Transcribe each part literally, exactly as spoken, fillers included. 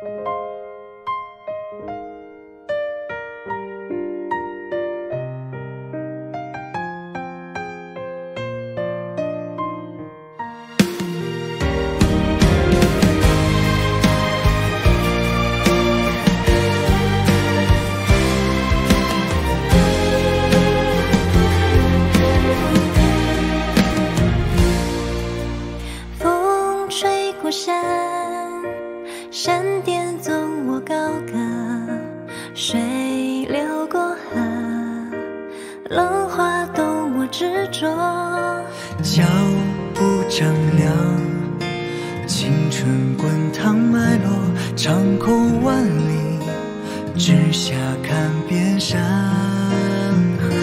山，闪电纵我高歌，水流过河，浪花动我执着。 脚步丈量，青春滚烫脉络，长空万里，只下看遍山河。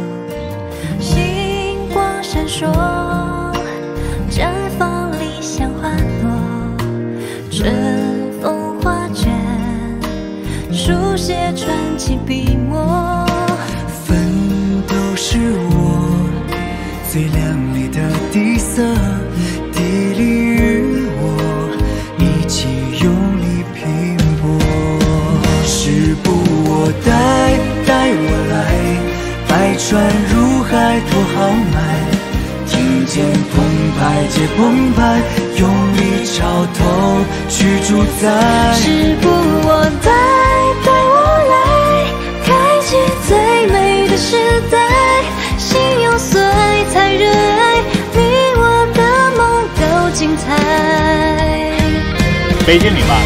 星光闪烁，绽放理想花朵，春风画卷，书写传奇笔墨。 奋斗是我最亮丽的底色，砥砺与我一起用力拼搏。时不我待，待我来，百川入海多豪迈。听见澎湃皆澎湃，用力潮头去主宰。 时不我待，待我来，开启最美的时代。心有所爱才热爱，你我的梦都精彩。 北京女伴。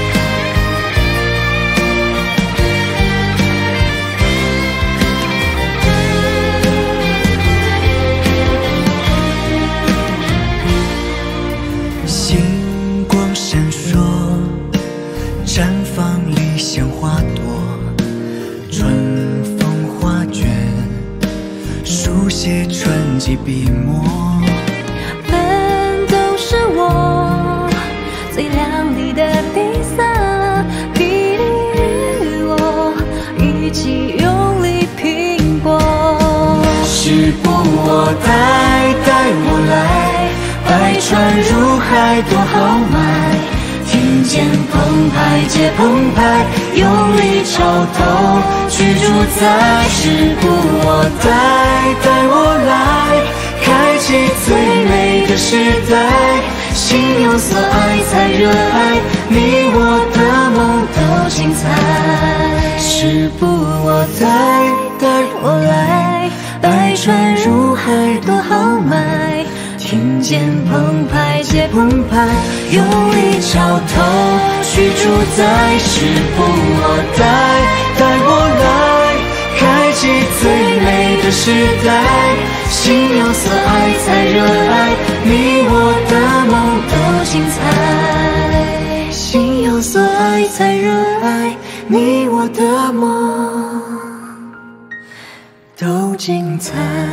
星光闪烁，绽放理想花朵，春风画卷，书写传奇笔墨。 奋斗是我最亮丽的底色，砥砺与我一起用力拼搏。 时不我待，待我来，百川入海多豪迈。听见澎湃皆澎湃，用力潮头去主宰。时不我待，待我来，开启最美的时代。心有所爱才热爱，你我的梦都精彩。时不我待，待我来，百川入海多豪迈。听见澎湃皆澎湃，用力潮头去主宰。时不我待，待我来，开启最美的时代。心有所爱才热爱，你我的梦都精彩。心有所爱才热爱，你我的梦都精彩。